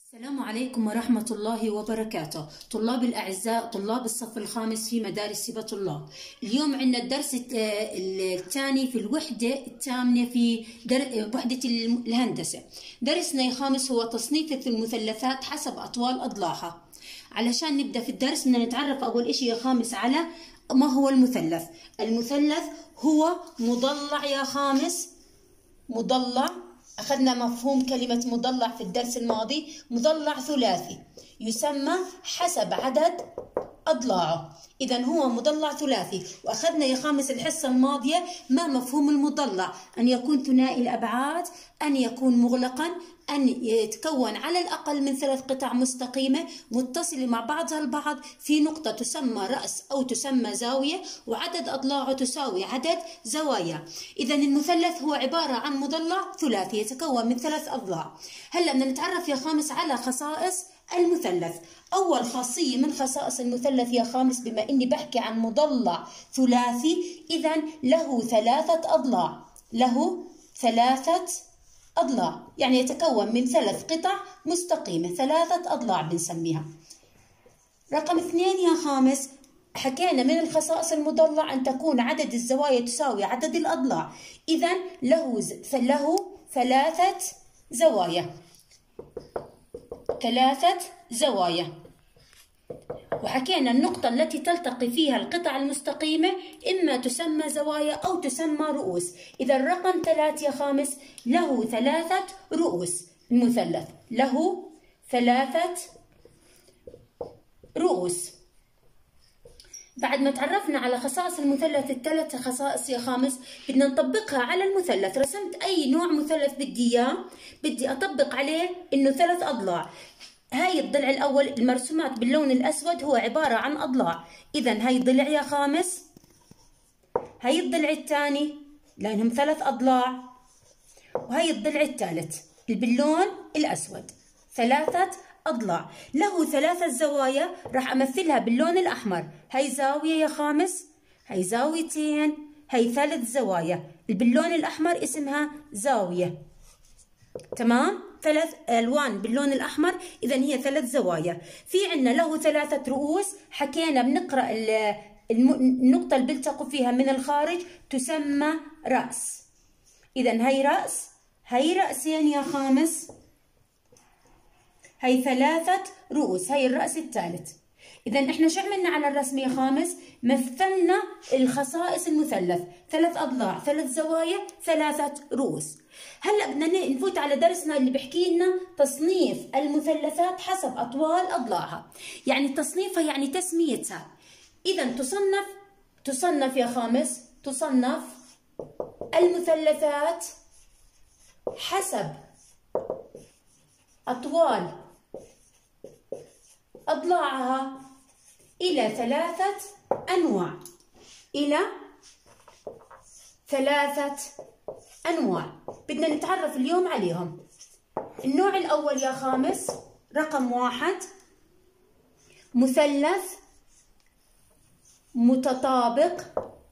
السلام عليكم ورحمة الله وبركاته. طلاب الأعزاء، طلاب الصف الخامس في مدارس هبة الله. اليوم عندنا الدرس الثاني في الوحدة الثامنة في وحدة الهندسة. درسنا الخامس هو تصنيف المثلثات حسب أطوال أضلاعها. علشان نبدأ في الدرس بدنا نتعرف أول إشي يا خامس على ما هو المثلث. المثلث هو مضلع يا خامس، مضلع. أخذنا مفهوم كلمة مضلع في الدرس الماضي. مضلع ثلاثي يسمى حسب عدد أضلاعه، إذا هو مضلع ثلاثي. وأخذنا يا خامس الحصة الماضية ما مفهوم المضلع: أن يكون ثنائي الأبعاد، أن يكون مغلقا، أن يتكون على الأقل من 3 قطع مستقيمة متصلة مع بعضها البعض في نقطة تسمى رأس أو تسمى زاوية، وعدد أضلاعه تساوي عدد زوايا. إذا المثلث هو عبارة عن مضلع ثلاثي يتكون من 3 أضلاع. هلأ بدنا نتعرف يا خامس على خصائص المثلث. أول خاصية من خصائص المثلث يا خامس، بما إني بحكي عن مضلع ثلاثي، إذا له 3 أضلاع. له 3 أضلاع، يعني يتكون من 3 قطع مستقيمة، 3 أضلاع بنسميها. رقم 2 يا خامس، حكينا من الخصائص المضلع أن تكون عدد الزوايا تساوي عدد الأضلاع، إذا له 3 زوايا. 3 زوايا. وحكينا النقطة التي تلتقي فيها القطع المستقيمة إما تسمى زوايا أو تسمى رؤوس. إذا الرقم 3 يا خامس له 3 رؤوس. المثلث له 3 رؤوس. بعد ما تعرفنا على خصائص المثلث ال3 خصائص يا خامس، بدنا نطبقها على المثلث. رسمت أي نوع مثلث بدي إياه، بدي أطبق عليه إنه 3 أضلاع. هاي الضلع الأول المرسومات باللون الأسود هو عبارة عن أضلاع، إذا هاي ضلع يا خامس. هاي الضلع الثاني لأنهم 3 أضلاع، وهاي الضلع الثالث باللون الأسود 3 أضلاع. له 3 زوايا راح أمثلها باللون الأحمر. هاي زاوية يا خامس، هاي زاويتين، هاي 3 زوايا. باللون الأحمر اسمها زاوية. تمام؟ 3 ألوان باللون الأحمر، إذا هي 3 زوايا. في عنا له 3 رؤوس. حكينا بنقرأ النقطة اللي بيلتقوا فيها من الخارج تسمى رأس. إذا هي رأس، هي رأسين يا خامس، هي 3 رؤوس، هي الرأس الثالث. إذا إحنا شو عملنا على الرسم يا خامس؟ مثلنا الخصائص المثلث: 3 أضلاع، 3 زوايا، 3 رؤوس. هلا بدنا نفوت على درسنا اللي بحكي لنا تصنيف المثلثات حسب أطوال أضلاعها. يعني تصنيفها يعني تسميتها. إذا تصنف يا خامس، تصنف المثلثات حسب أطوال أضلاعها إلى 3 أنواع. إلى 3 أنواع بدنا نتعرف اليوم عليهم. النوع الأول يا خامس رقم 1 مثلث متطابق.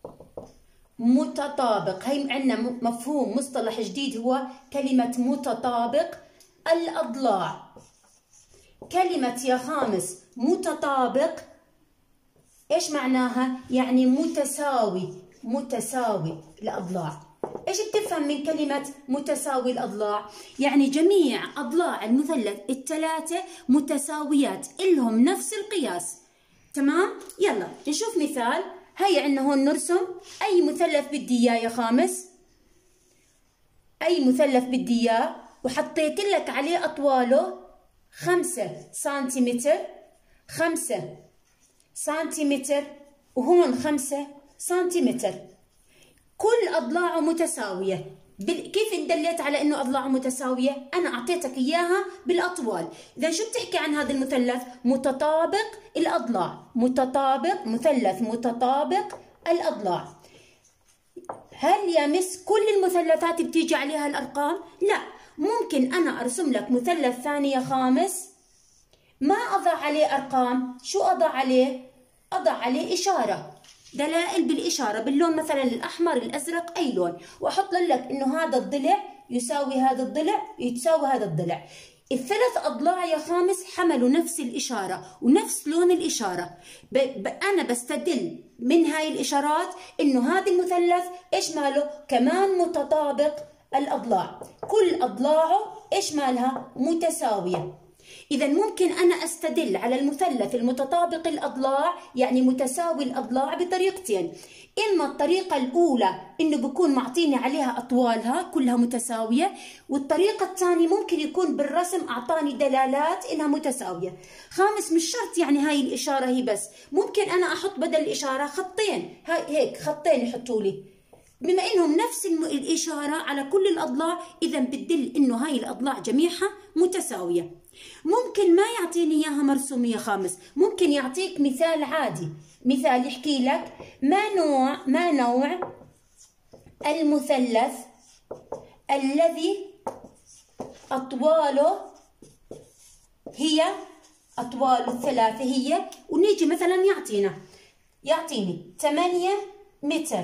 متطابق، هي عندنا مفهوم مصطلح جديد هو كلمة متطابق الأضلاع. كلمة يا خامس متطابق إيش معناها؟ يعني متساوي. متساوي الأضلاع. إيش بتفهم من كلمة متساوي الأضلاع؟ يعني جميع أضلاع المثلث ال3 متساويات، إلهم نفس القياس. تمام؟ يلا نشوف مثال. هيا عندنا هون نرسم أي مثلث بدي إياه يا خامس. أي مثلث بدي إياه، وحطيت لك عليه أطواله 5 سنتيمتر، 5 سنتيمتر، وهون 5 سنتيمتر. كل أضلاعه متساوية. كيف دليت على إنه أضلاعه متساوية؟ أنا أعطيتك إياها بالأطوال. إذا شو بتحكي عن هذا المثلث؟ متطابق الأضلاع. متطابق، مثلث متطابق الأضلاع. هل يا مس كل المثلثات بتيجي عليها الأرقام؟ لا، ممكن أنا أرسم لك مثلث ثاني يا خامس ما أضع عليه أرقام. شو أضع عليه؟ أضع عليه إشارة، دلائل بالإشارة باللون مثلا الأحمر، الأزرق، أي لون، وأحط لك إنه هذا الضلع يساوي هذا الضلع يساوي هذا الضلع. الثلاث أضلاع يا خامس حملوا نفس الإشارة ونفس لون الإشارة. أنا بستدل من هاي الإشارات إنه هذا المثلث إيش ماله؟ كمان متطابق الأضلاع، كل أضلاعه إيش مالها؟ متساوية. إذا ممكن أنا أستدل على المثلث المتطابق الأضلاع يعني متساوي الأضلاع بطريقتين. إما الطريقة الأولى إنه بكون معطيني عليها أطوالها كلها متساوية، والطريقة الثانية ممكن يكون بالرسم أعطاني دلالات إنها متساوية. خامس مش شرط يعني هاي الإشارة هي بس، ممكن أنا أحط بدل الإشارة خطين، هيك خطين يحطوا لي، بما إنهم نفس الإشارة على كل الأضلاع إذا بتدل إنه هاي الأضلاع جميعها متساوية. ممكن ما يعطيني إياها مرسومة يا خامس، ممكن يعطيك مثال عادي، مثال يحكي لك ما نوع المثلث الذي أطواله هي أطواله الثلاثة هي، ونيجي مثلا يعطيني 8 متر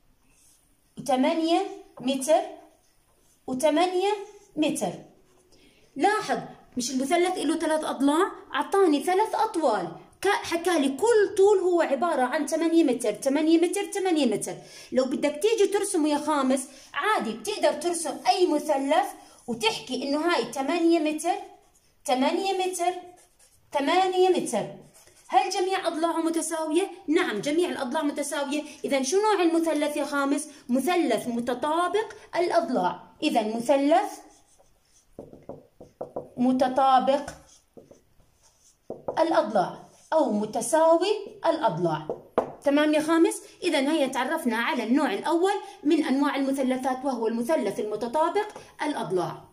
و8 متر و8 متر. لاحظ مش المثلث له 3 أضلاع، أعطاني 3 أطوال، حكى لي كل طول هو عبارة عن 8 متر 8 متر 8 متر. لو بدك تيجي ترسمه يا خامس عادي بتقدر ترسم أي مثلث وتحكي إنه هاي 8 متر 8 متر 8 متر. هل جميع أضلاعه متساوية؟ نعم جميع الأضلاع متساوية. إذا شو نوع المثلث يا خامس؟ مثلث متطابق الأضلاع. إذا مثلث متطابق الأضلاع أو متساوي الأضلاع. تمام يا خامس؟ إذا هيا تعرفنا على النوع الأول من أنواع المثلثات وهو المثلث المتطابق الأضلاع.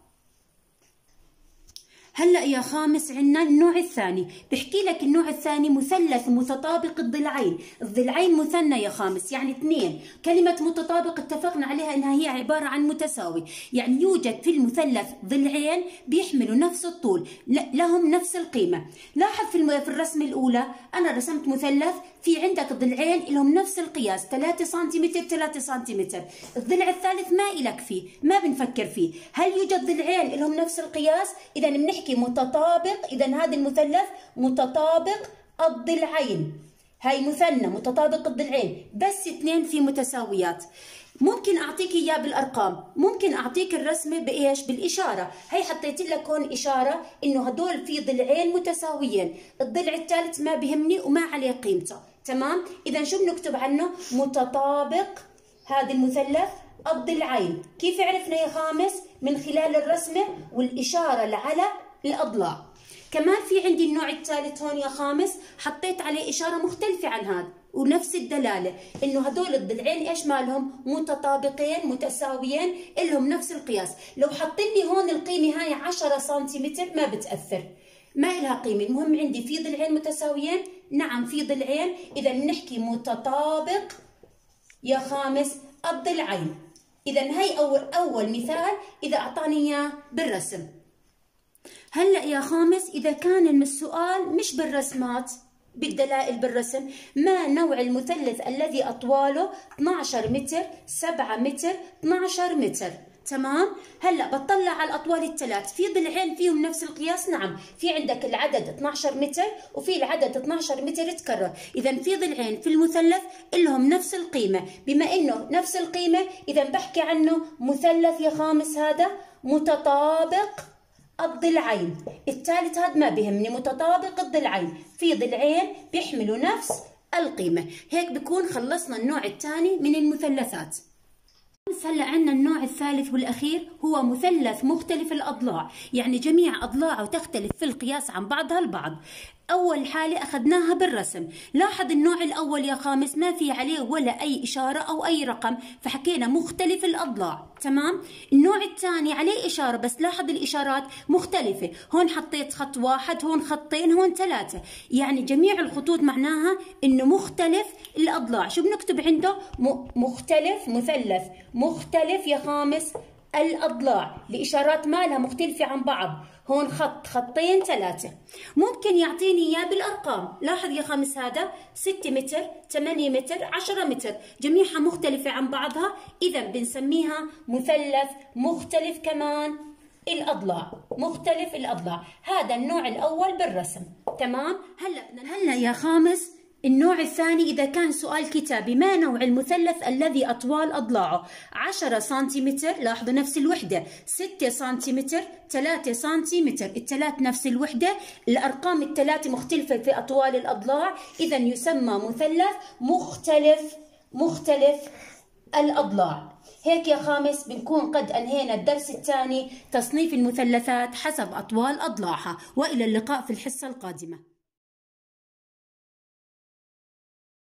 هلا يا خامس عندنا النوع الثاني، بحكي لك النوع الثاني مثلث متطابق الضلعين. الضلعين مثنى يا خامس يعني 2. كلمة متطابق اتفقنا عليها انها هي عبارة عن متساوي، يعني يوجد في المثلث ضلعين بيحملوا نفس الطول، لهم نفس القيمة. لاحظ في الرسمة الأولى أنا رسمت مثلث في عندك ضلعين لهم نفس القياس 3 سنتيمتر 3 سنتيمتر. الضلع الثالث ما إلك فيه، ما بنفكر فيه. هل يوجد ضلعين لهم نفس القياس؟ إذا بنحكي متطابق. إذا هذا المثلث متطابق الضلعين، هاي مثنى متطابق الضلعين، بس 2 في متساويات. ممكن أعطيك إياه بالأرقام، ممكن أعطيك الرسمة بإيش؟ بالإشارة. هي حطيت لك هون إشارة إنه هدول في ضلعين متساويين، الضلع الثالث ما بهمني وما عليه قيمته. تمام؟ إذا شو بنكتب عنه؟ متطابق هذا المثلث الضلعين. كيف عرفنا يا خامس؟ من خلال الرسمة والإشارة على الأضلاع. كمان في عندي النوع الثالث هون يا خامس، حطيت عليه إشارة مختلفة عن هذا ونفس الدلالة، إنه هدول الضلعين إيش مالهم؟ متطابقين متساويين إلهم نفس القياس. لو حط لي هون القيمة هاي 10 سنتيمتر ما بتأثر، ما إلها قيمة. المهم عندي في ضلعين متساويين، نعم في ضلعين. إذا بنحكي متطابق يا خامس الضلعين. إذا هي أول مثال إذا أعطاني إياه بالرسم. هلأ يا خامس إذا كان السؤال مش بالرسمات بالدلائل بالرسم، ما نوع المثلث الذي أطواله 12 متر 7 متر 12 متر. تمام؟ هلا بطلع على الأطوال الثلاث، في ضلعين فيهم نفس القياس. نعم في عندك العدد 12 متر وفي العدد 12 متر تكرر. إذا في ضلعين في المثلث لهم نفس القيمة، بما إنه نفس القيمة إذا بحكي عنه مثلث يا خامس هذا متطابق الضلعين. الثالث هذا ما بيهمني، متطابق الضلعين، في ضلعين بيحملوا نفس القيمة. هيك بكون خلصنا النوع الثاني من المثلثات. هلا عندنا النوع الثالث والأخير هو مثلث مختلف الأضلاع، يعني جميع أضلاعه تختلف في القياس عن بعضها البعض. أول حالة أخذناها بالرسم. لاحظ النوع الأول يا خامس ما في عليه ولا أي إشارة أو أي رقم، فحكينا مختلف الأضلاع. تمام؟ النوع الثاني عليه إشارة بس لاحظ الإشارات مختلفة، هون حطيت خط واحد، هون خطين، هون 3، يعني جميع الخطوط معناها إنه مختلف الأضلاع. شو بنكتب عنده؟ مختلف، مثلث مختلف يا خامس الأضلاع، الإشارات مالها مختلفة عن بعض، هون خط، خطين، 3. ممكن يعطيني إياه بالأرقام. لاحظ يا خامس هذا 6 متر 8 متر 10 متر، جميعها مختلفة عن بعضها، إذا بنسميها مثلث مختلف كمان الأضلاع، مختلف الأضلاع. هذا النوع الأول بالرسم. تمام. هلا يا خامس النوع الثاني إذا كان سؤال كتابي، ما نوع المثلث الذي أطوال أضلاعه 10 سنتيمتر، لاحظوا نفس الوحدة، 6 سنتيمتر، 3 سنتيمتر، الثلاث نفس الوحدة، الأرقام الثلاثة مختلفة في أطوال الأضلاع، إذا يسمى مثلث مختلف الأضلاع. هيك يا خامس بنكون قد أنهينا الدرس الثاني، تصنيف المثلثات حسب أطوال أضلاعها، وإلى اللقاء في الحصة القادمة.